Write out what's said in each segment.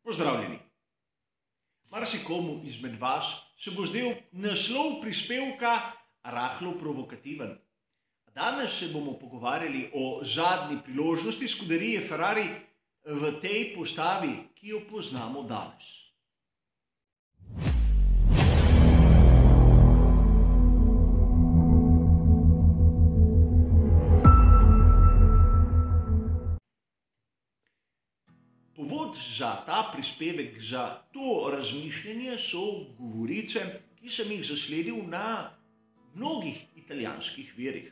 Pozdravljeni. Marsikomu izmed vas se bo zdel naslov prispevka rahlo provokativen. Danes se bomo pogovarjali o zadnji priložnosti Scuderie Ferrari v tej postavi, ki jo poznamo danes. Povod za ta prispevek, za to razmišljanje so govorice, ki sem jih zasledil na mnogih italijanskih virih.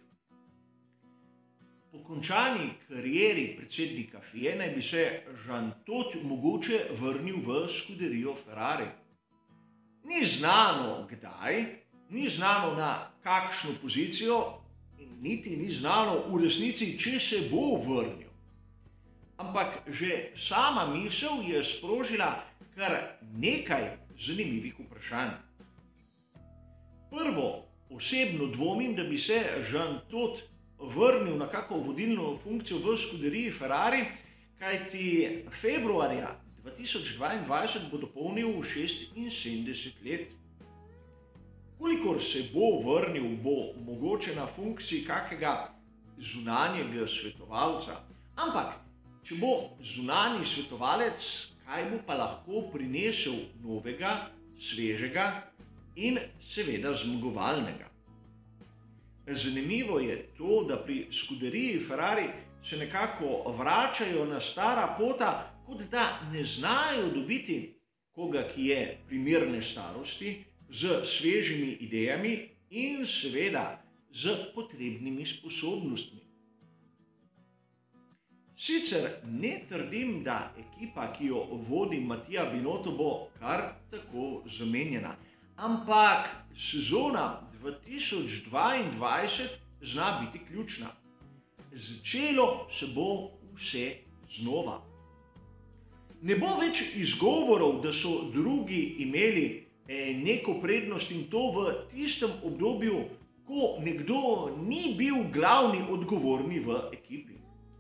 Po končani karieri predsednika FIA naj bi se Jean Todt mogoče vrnil v Scuderio Ferrari. Ni znano kdaj, ni znano na kakšno pozicijo in niti ni znano v resnici, če se bo vrnil. Ampak že sama misel je sprožila kar nekaj zanimivih vprašanj. Prvo, osebno dvomim, da bi se Jean Todt vrnil na kako vodilno funkcijo v Scuderii Ferrari, kajti februarja 2022 bo dopolnil 76 let. Kolikor se bo vrnil, bo mogoče na funkciji kakega zunanjega svetovalca. Ampak če bo zunanji svetovalec, kaj bo pa lahko prinesel novega, svežega in seveda zmagovalnega? Zanimivo je to, da pri Scuderii Ferrari se nekako vračajo na stara pota, kot da ne znajo dobiti koga, ki je primerne starosti, z svežimi idejami in seveda z potrebnimi sposobnostmi. Sicer ne trdim, da ekipa, ki jo vodi Mattia Binotto, bo kar tako zamenjana, ampak sezona 2022 zna biti ključna. Začelo se bo vse znova. Ne bo več izgovorov, da so drugi imeli neko prednost in to v tistem obdobju, ko nekdo ni bil glavni odgovorni v ekipi.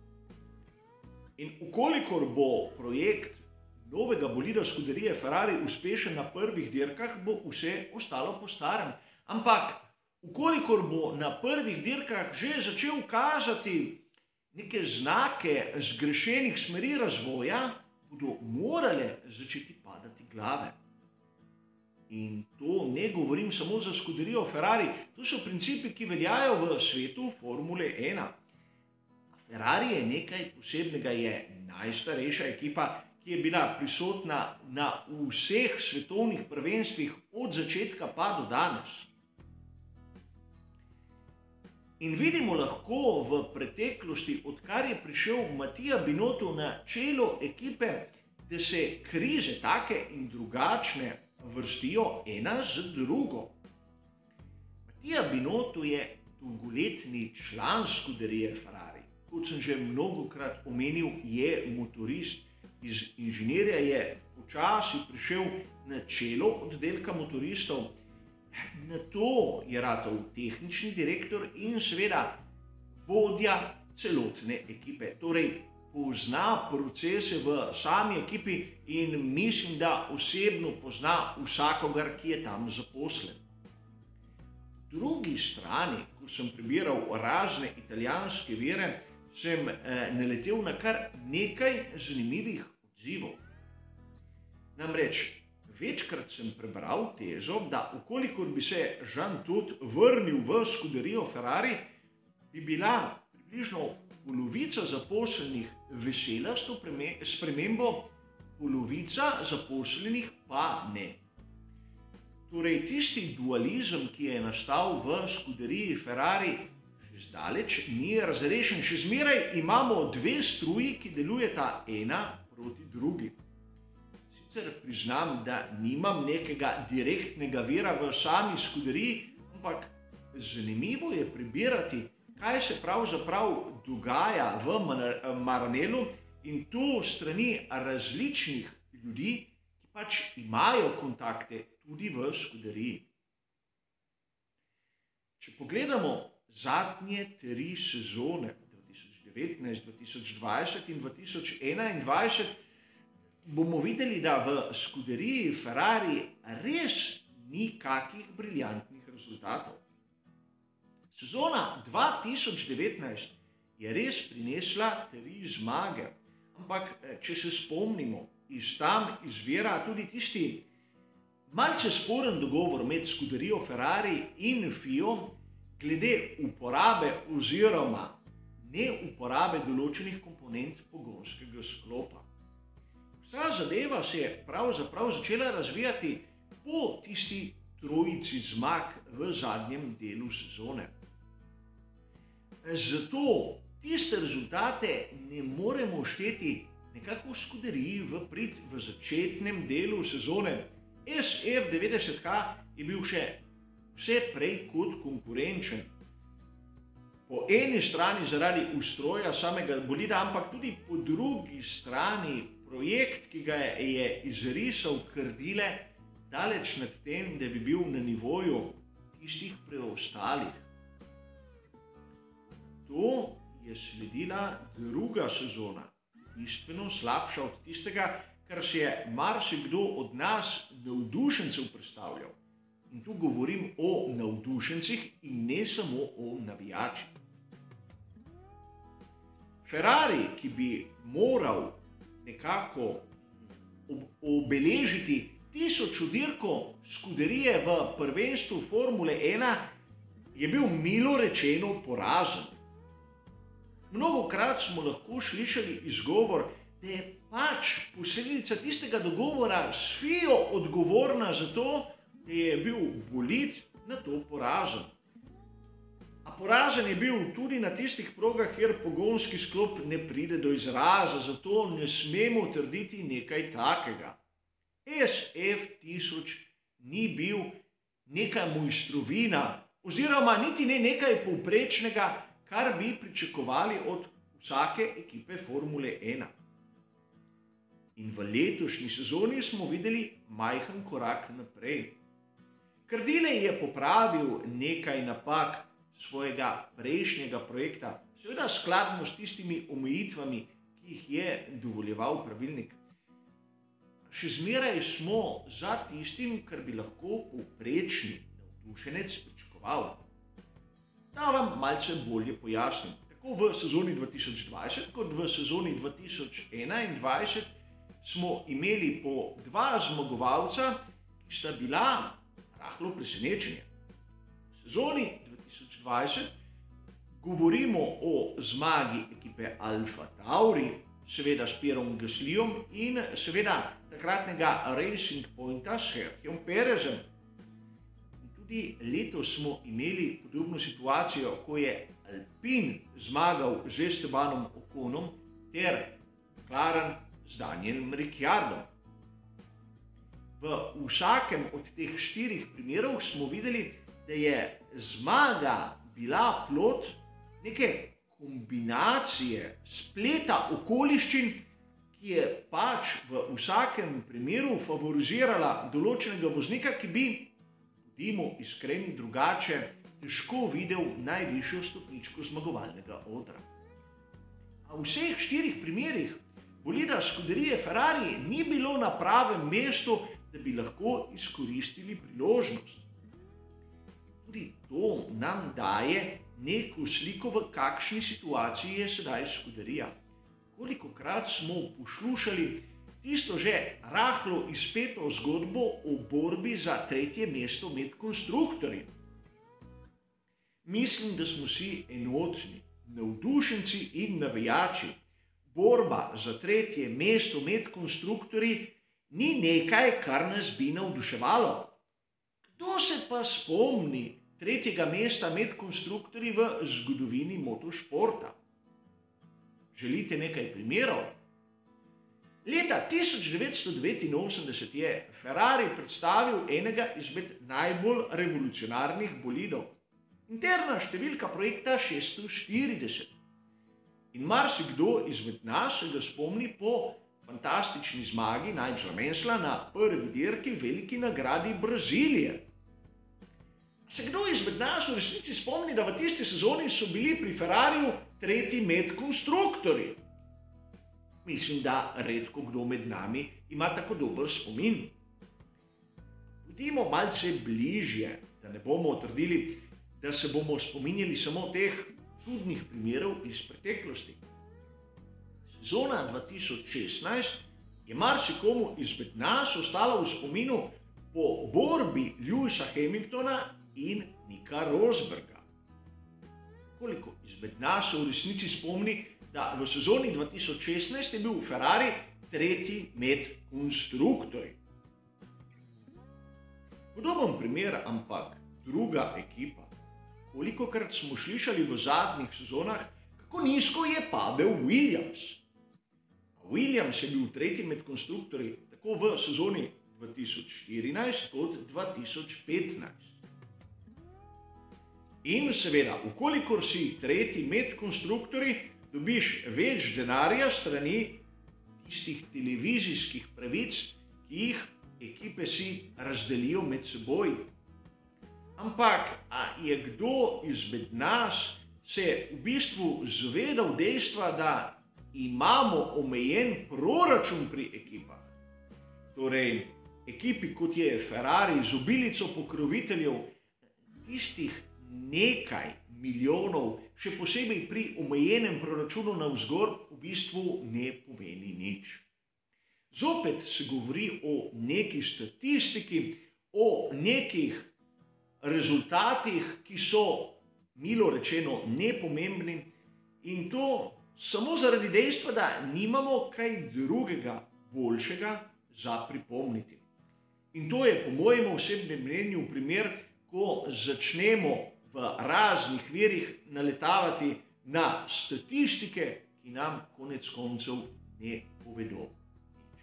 In ukolikor bo projekt novega bolida Scuderie Ferrari uspešen na prvih dirkah, bo vse ostalo po starem. Ampak ukolikor bo na prvih dirkah že začel kazati neke znake zgrešenih smeri razvoja, bodo morale začeti padati glave. In to ne govorim samo za Scuderijo Ferrari, to so principi, ki veljajo v svetu Formule 1. Ferrari je nekaj posebnega, je najstarejša ekipa, ki je bila prisotna na vseh svetovnih prvenstvih od začetka pa do danes. In vidimo lahko v preteklosti, odkar je prišel Mattia Binotto na čelo ekipe, da se krize take in drugačne vrstijo ena z drugo. Mattia Binotto je dolgoletni član Scuderie Ferrari. Kot sem že mnogokrat omenil, je motorist. Iz inženirja je počasi prišel na čelo oddelka motoristov, nato je ratal tehnični direktor in seveda vodja celotne ekipe. Torej, pozna procese v sami ekipi in mislim, da osebno pozna vsakogar, ki je tam zaposlen. Po drugi strani, ko sem prebiral razne italijanske vire, sem naletel na kar nekaj zanimivih odzivov. Namreč, večkrat sem prebral tezo, da ukolikor bi se Jean Todt vrnil v Scuderio Ferrari, bi bila približno polovica zaposlenih vesela s to spremembo, polovica zaposlenih pa ne. Torej, tisti dualizem, ki je nastal v Scuderii Ferrari, zdaleč ni razrešen, še zmeraj imamo dve struji, ki delujeta ena proti drugi. Sicer priznam, da nimam nekega direktnega vira v sami Scuderiji, ampak zanimivo je prebirati, kaj se pravzaprav dogaja v Maranellu in to strani različnih ljudi, ki pač imajo kontakte tudi v Scuderiji. Če pogledamo zadnje 3 sezone, 2019, 2020 in 2021, bomo videli, da v skuderiji Ferrari res ni kakih briljantnih rezultatov. Sezona 2019 je res prinesla 3 zmage, ampak če se spomnimo, iz tam izvira tudi tisti malce sporen dogovor med skuderijo Ferrari in FIO glede uporabe oziroma neuporabe določenih komponent pogonskega sklopa. Vsa zadeva se je pravzaprav začela razvijati po tisti trojici zmag v zadnjem delu sezone. Zato tiste rezultate ne moremo šteti nekako v skuderiji v prid v začetnem delu sezone. SF90K je bil še vse prej kot konkurenčen. Po eni strani zaradi ustroja samega bolida, ampak tudi po drugi strani projekt, ki ga je izrisal Krdile, daleč nad tem, da bi bil na nivoju tistih preostalih. To je sledila druga sezona, bistveno slabša od tistega, kar si je marsikdo od nas navdušencev predstavljal. In tu govorim o navdušencih in ne samo o navijačih. Ferrari, ki bi moral nekako obeležiti 1000 dirko skuderije v prvenstvu Formule 1, je bil milo rečeno porazen. Mnogokrat smo lahko slišali izgovor, da je pač posledica tistega dogovora s FIO odgovorna za to, da je bil bolid na to porazen. A porazen je bil tudi na tistih progah, kjer pogonski sklop ne pride do izraza, zato ne smemo trditi nekaj takega. SF1000 ni bil neka mojstrovina oziroma niti ne nekaj povprečnega, kar bi pričakovali od vsake ekipe Formule 1. In v letošnji sezoni smo videli majhen korak naprej. Krdile je popravil nekaj napak svojega prejšnjega projekta, seveda skladno s tistimi omejitvami, ki jih je dovoljeval pravilnik. Še zmeraj smo za tistim, kar bi lahko povprečni navdušenec pričakoval. Da vam malce bolje pojasnim. Tako v sezoni 2020 kot v sezoni 2021 smo imeli po 2 zmagovalca, ki sta bila rahlo presenečenje. V sezoni 2020 govorimo o zmagi ekipe Alfa Tauri, seveda s Pierom Gaslyjem in seveda takratnega Racing Pointa s Sergijom Perezem. Tudi letos smo imeli podobno situacijo, ko je Alpine zmagal z Estebanom Oconom ter McLaren z Danielom Ricciardom. V vsakem od teh 4 primerov smo videli, da je zmaga bila plod neke kombinacije, spleta okoliščin, ki je pač v vsakem primeru favorizirala določenega voznika, ki bi, bodimo iskreni, drugače težko videl najvišjo stopničko zmagovalnega odra. A v vseh 4 primerih bolida skuderije Ferrari ni bilo na pravem mestu, da bi lahko izkoristili priložnost. Tudi to nam daje neko sliko, v kakšni situaciji je sedaj skuderija. Kolikokrat smo poslušali tisto že rahlo izpeto zgodbo o borbi za 3. mesto med konstruktorji. Mislim, da smo si enotni, navdušenci in navijači. Borba za 3. mesto med konstruktorji ni nekaj, kar nas bi navduševalo. Kdo se pa spomni 3. mesta med konstruktorji v zgodovini motošporta? Želite nekaj primerov? Leta 1989 je Ferrari predstavil enega izmed najbolj revolucionarnih bolidov. Interna številka projekta 640. In marsikdo izmed nas se ga spomni po fantastični zmagi Nigela Mansella na prvi dirki veliki nagradi Brazilije. Se kdo izmed nas v resnici spomni, da v tisti sezoni so bili pri Ferrariju 3. med konstruktorji? Mislim, da redko kdo med nami ima tako dober spomin. Pojdimo malce bližje, da ne bomo trdili, da se bomo spominjali samo teh čudnih primerov iz preteklosti. Sezona 2016 je marsikomu izmed nas ostala v spominu po borbi Lewisa Hamiltona in Nika Rosberga. Koliko izmed nas se v resnici spomni, da v sezoni 2016 je bil Ferrari tretji med konstruktorji. Podoben primer, ampak druga ekipa. Kolikokrat smo slišali v zadnjih sezonah, kako nizko je padel Williams. Williams je bil tretji med konstruktorji tako v sezoni 2014 kot 2015. In seveda, ukolikor si tretji med konstruktorji, dobiš več denarja strani tistih televizijskih pravic, ki jih ekipe si razdelijo med seboj. Ampak, a je kdo izmed nas se v bistvu zavedal dejstva, da imamo omejen proračun pri ekipah? Torej, ekipi kot je Ferrari z obilico pokroviteljev, tistih nekaj milijonov, še posebej pri omejenem proračunu navzgor, v bistvu ne pomeni nič. Zopet se govori o neki statistiki, o nekih rezultatih, ki so, milo rečeno, nepomembni, in to samo zaradi dejstva, da nimamo kaj drugega boljšega za pripomniti. In to je po mojem osebnem mnenju primer, ko začnemo v raznih virih naletavati na statistike, ki nam konec koncev ne povedo nič.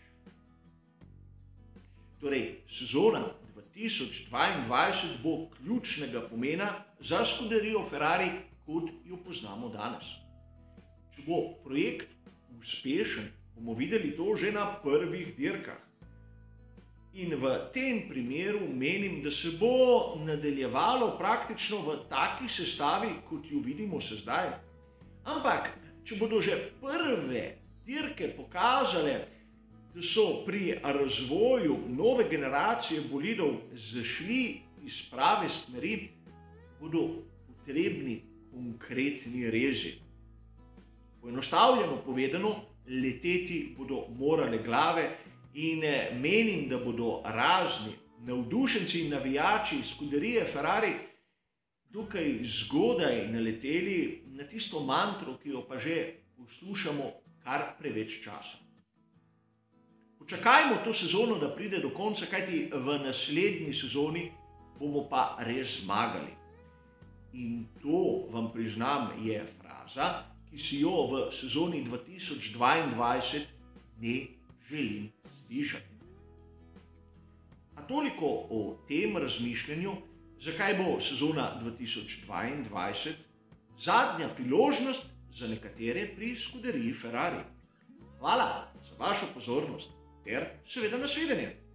Torej, sezona 2022 bo ključnega pomena za skuderijo Ferrari, kot jo poznamo danes. Če bo projekt uspešen, bomo videli to že na prvih dirkah. In v tem primeru menim, da se bo nadaljevalo praktično v taki sestavi, kot jo vidimo se zdaj. Ampak, če bodo že prve dirke pokazale, da so pri razvoju nove generacije bolidov zašli iz prave smeri, bodo potrebni konkretni rezi. Poenostavljeno povedano, leteti bodo morale glave. In menim, da bodo razni navdušenci in navijači skuderije Ferrari dokaj zgodaj naleteli na tisto mantro, ki jo pa že poslušamo kar preveč časa. Počakajmo to sezono, da pride do konca, kajti v naslednji sezoni bomo pa res zmagali. In to, vam priznam, je fraza, ki si jo v sezoni 2022 ne želim slišati. A toliko o tem razmišljanju, zakaj bo sezona 2022 zadnja priložnost za nekatere pri skuderiji Ferrari. Hvala za vašo pozornost ter seveda nasvidenje.